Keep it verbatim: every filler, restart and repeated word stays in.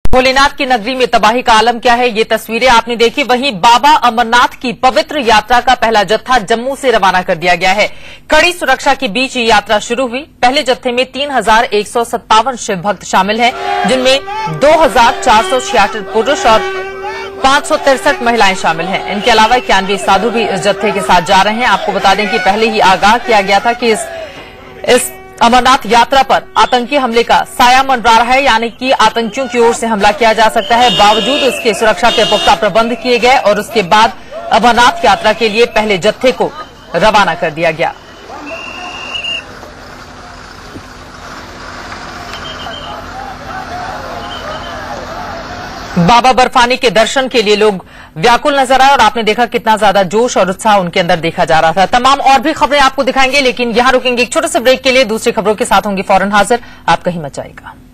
भोलेनाथ की नगरी में तबाही का आलम क्या है, ये तस्वीरें आपने देखी। वहीं बाबा अमरनाथ की पवित्र यात्रा का पहला जत्था जम्मू से रवाना कर दिया गया है। कड़ी सुरक्षा के बीच ये यात्रा शुरू हुई। पहले जत्थे में तीन हजार एक सौ सत्तावन शिव भक्त शामिल हैं, जिनमें दो हजार चार सौ छियासठ पुरुष और पांच सौ तिरसठ महिलाएं शामिल हैं। इनके अलावा इक्यानवे साधु भी इस जत्थे के साथ जा रहे हैं। आपको बता दें कि पहले ही आगाह किया गया था कि इस, इस अमरनाथ यात्रा पर आतंकी हमले का साया मंडरा रहा है, यानी कि आतंकियों की ओर से हमला किया जा सकता है। बावजूद इसके सुरक्षा के पुख्ता प्रबंध किए गए और उसके बाद अमरनाथ यात्रा के लिए पहले जत्थे को रवाना कर दिया गया। बाबा बर्फानी के दर्शन के लिए लोग व्याकुल नजर आए और आपने देखा कितना ज्यादा जोश और उत्साह उनके अंदर देखा जा रहा था। तमाम और भी खबरें आपको दिखाएंगे, लेकिन यहां रुकेंगे एक छोटे से ब्रेक के लिए। दूसरी खबरों के साथ होंगी फौरन हाजिर। आप कहीं मत जाइएगा।